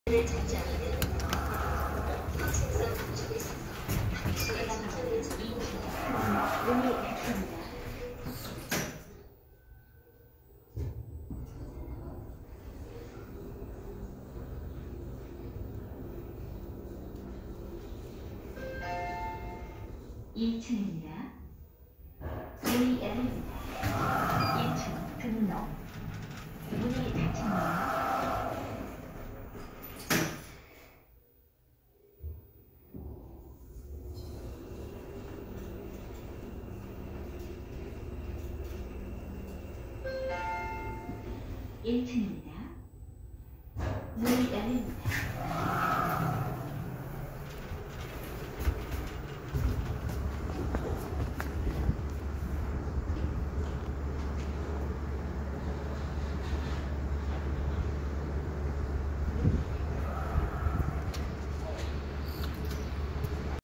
를 찾지 않으면 책상 쪽에서 시계가 나오는 문이 닫힙니다. 2층입니다. 문이 열립니다. 1층 등록. 문이 닫힙니다. 1층입니다. 문이 열립니다.